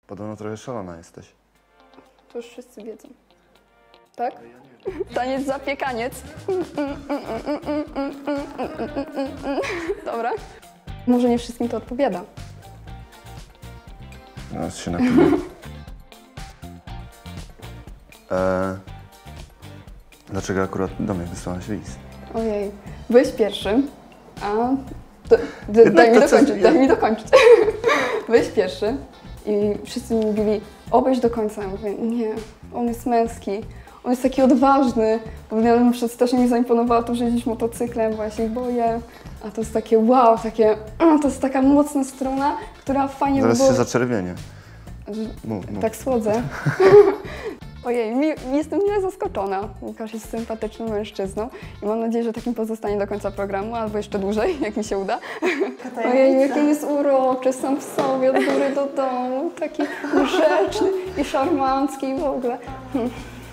Podobno trochę szalona jesteś. To już wszyscy wiedzą. Tak? Taniec zapiekaniec. Dobra. Może nie wszystkim to odpowiada. Teraz się napiję. Dlaczego akurat do mnie wysłałaś list? Ojej, byłeś pierwszy, a... Daj mi dokończyć. Byłeś pierwszy i wszyscy mi mówili, obejrz do końca. Ja mówię, nie, on jest męski, on jest taki odważny. Bo ja strasznie mi zaimponowało to, że jeździsz motocyklem, bo ja się ich boję. A to jest takie wow, to jest taka mocna strona, która fajnie Zaraz by było... się zaczerwienię. Mów. Tak słodzę. Ojej, jestem nie zaskoczona. Łukasz jest sympatycznym mężczyzną i mam nadzieję, że takim pozostanie do końca programu, albo jeszcze dłużej, jak mi się uda. Ojej, jaki jest uroczy, sam w sobie, od góry do dołu, taki grzeczny i szarmancki w ogóle.